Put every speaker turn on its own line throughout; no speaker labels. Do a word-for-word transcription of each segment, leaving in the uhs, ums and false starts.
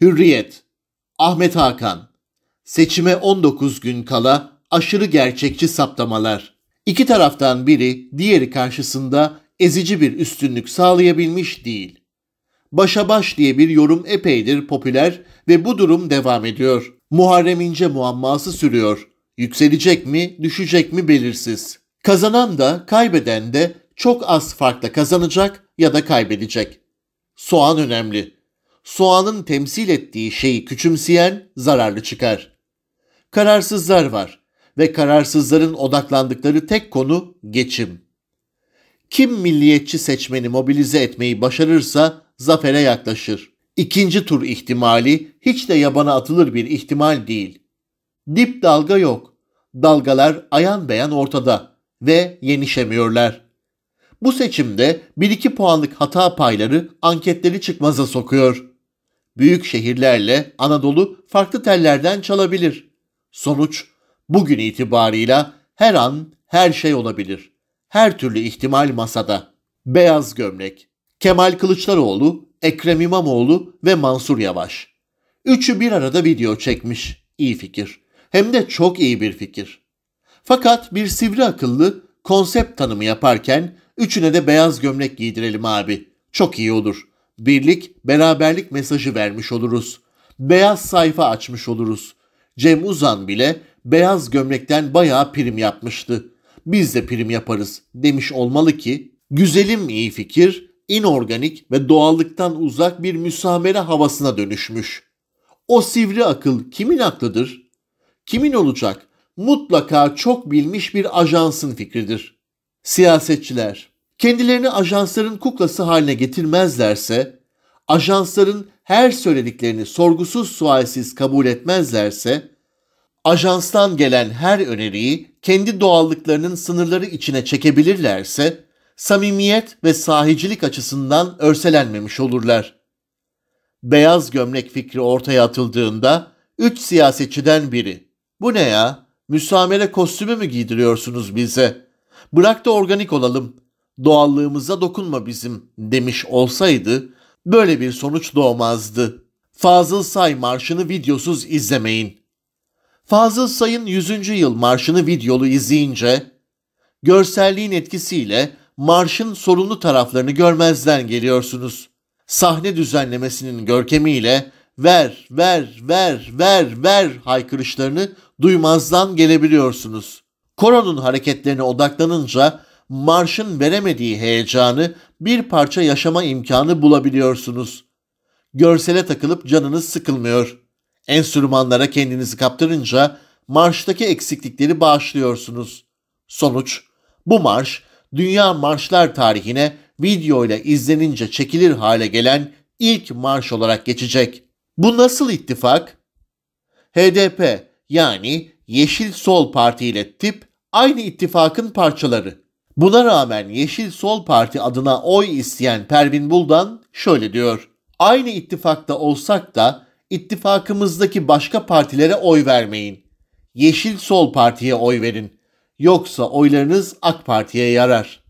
Hürriyet. Ahmet Hakan. Seçime on dokuz gün kala aşırı gerçekçi saptamalar. İki taraftan biri diğeri karşısında ezici bir üstünlük sağlayabilmiş değil. Başa baş diye bir yorum epeydir popüler ve bu durum devam ediyor. Muharrem İnce muamması sürüyor. Yükselecek mi, düşecek mi belirsiz. Kazanan da kaybeden de çok az farkla kazanacak ya da kaybedecek. Soğan önemli. Soğanın temsil ettiği şeyi küçümseyen zararlı çıkar. Kararsızlar var ve kararsızların odaklandıkları tek konu geçim. Kim milliyetçi seçmeni mobilize etmeyi başarırsa zafere yaklaşır. İkinci tur ihtimali hiç de yabana atılır bir ihtimal değil. Dip dalga yok. Dalgalar ayan beyan ortada ve yenişemiyorlar. Bu seçimde bir iki puanlık hata payları anketleri çıkmaza sokuyor. Büyük şehirlerle Anadolu farklı tellerden çalabilir. Sonuç bugün itibarıyla her an her şey olabilir. Her türlü ihtimal masada. Beyaz gömlek. Kemal Kılıçdaroğlu, Ekrem İmamoğlu ve Mansur Yavaş. Üçü bir arada video çekmiş. İyi fikir. Hem de çok iyi bir fikir. Fakat bir sivri akıllı konsept tanımı yaparken üçüne de beyaz gömlek giydirelim abi. Çok iyi olur. Birlik, beraberlik mesajı vermiş oluruz. Beyaz sayfa açmış oluruz. Cem Uzan bile beyaz gömlekten bayağı prim yapmıştı. Biz de prim yaparız demiş olmalı ki güzelim iyi fikir, inorganik ve doğallıktan uzak bir müsamere havasına dönüşmüş. O sivri akıl kimin aklıdır? Kimin olacak? Mutlaka çok bilmiş bir ajansın fikridir. Siyasetçiler kendilerini ajansların kuklası haline getirmezlerse, ajansların her söylediklerini sorgusuz sualsiz kabul etmezlerse, ajanstan gelen her öneriyi kendi doğallıklarının sınırları içine çekebilirlerse, samimiyet ve sahicilik açısından örselenmemiş olurlar. Beyaz gömlek fikri ortaya atıldığında üç siyasetçiden biri, "Bu ne ya? Müsamere kostümü mü giydiriyorsunuz bize? Bırak da organik olalım, doğallığımıza dokunma bizim," demiş olsaydı böyle bir sonuç doğmazdı. Fazıl Say marşını videosuz izlemeyin. Fazıl Say'ın yüzüncü yıl marşını videolu izleyince görselliğin etkisiyle marşın sorunlu taraflarını görmezden geliyorsunuz. Sahne düzenlemesinin görkemiyle ver, ver, ver, ver, ver haykırışlarını duymazdan gelebiliyorsunuz. Koronun hareketlerine odaklanınca marşın veremediği heyecanı bir parça yaşama imkanı bulabiliyorsunuz. Görsele takılıp canınız sıkılmıyor. Enstrümanlara kendinizi kaptırınca marştaki eksiklikleri bağışlıyorsunuz. Sonuç, bu marş dünya marşlar tarihine video ile izlenince çekilir hale gelen ilk marş olarak geçecek. Bu nasıl ittifak? H D P yani Yeşil Sol Parti ile tip aynı ittifakın parçaları. Buna rağmen Yeşil Sol Parti adına oy isteyen Pervin Buldan şöyle diyor: "Aynı ittifakta olsak da ittifakımızdaki başka partilere oy vermeyin. Yeşil Sol Parti'ye oy verin. Yoksa oylarınız AK Parti'ye yarar."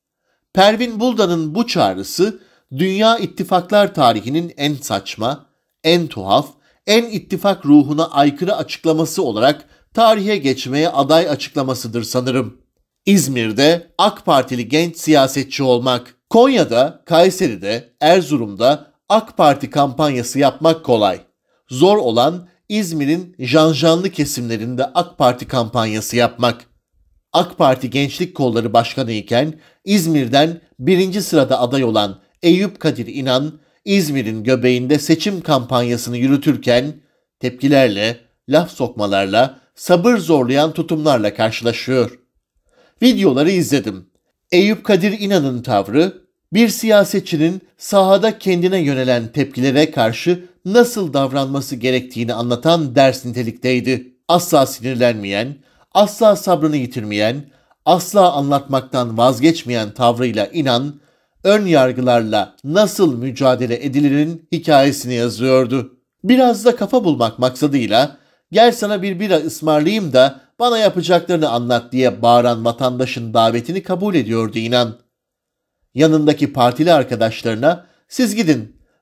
Pervin Buldan'ın bu çağrısı dünya ittifaklar tarihinin en saçma, en tuhaf, en ittifak ruhuna aykırı açıklaması olarak tarihe geçmeye aday açıklamasıdır sanırım. İzmir'de AK Partili genç siyasetçi olmak, Konya'da, Kayseri'de, Erzurum'da AK Parti kampanyası yapmak kolay. Zor olan İzmir'in janjanlı kesimlerinde AK Parti kampanyası yapmak. AK Parti Gençlik Kolları Başkanı iken İzmir'den birinci sırada aday olan Eyüp Kadir İnan, İzmir'in göbeğinde seçim kampanyasını yürütürken tepkilerle, laf sokmalarla, sabır zorlayan tutumlarla karşılaşıyor. Videoları izledim. Eyüp Kadir İnan'ın tavrı, bir siyasetçinin sahada kendine yönelen tepkilere karşı nasıl davranması gerektiğini anlatan ders nitelikteydi. Asla sinirlenmeyen, asla sabrını yitirmeyen, asla anlatmaktan vazgeçmeyen tavrıyla İnan, ön yargılarla nasıl mücadele edilirin hikayesini yazıyordu. Biraz da kafa bulmak maksadıyla "Gel sana bir bira ısmarlayayım da bana yapacaklarını anlat," diye bağıran vatandaşın davetini kabul ediyordu İnan. Yanındaki partili arkadaşlarına "Siz gidin,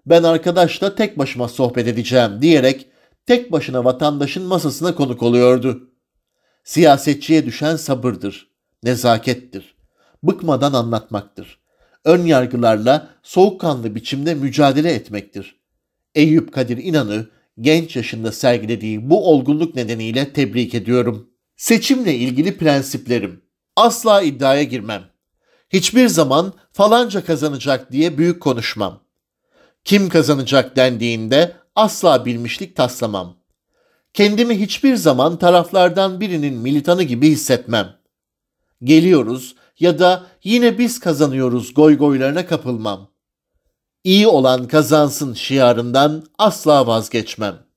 ben arkadaşla tek başıma sohbet edeceğim diyerek tek başına vatandaşın masasına konuk oluyordu. Siyasetçiye düşen sabırdır, nezakettir, bıkmadan anlatmaktır, ön yargılarla soğukkanlı biçimde mücadele etmektir. Eyüp Kadir İnan'ı genç yaşında sergilediği bu olgunluk nedeniyle tebrik ediyorum. Seçimle ilgili prensiplerim. Asla iddiaya girmem. Hiçbir zaman falanca kazanacak diye büyük konuşmam. Kim kazanacak dendiğinde asla bilmişlik taslamam. Kendimi hiçbir zaman taraflardan birinin militanı gibi hissetmem. Geliyoruz ya da yine biz kazanıyoruz goygoylarına kapılmam. İyi olan kazansın şiarından asla vazgeçmem.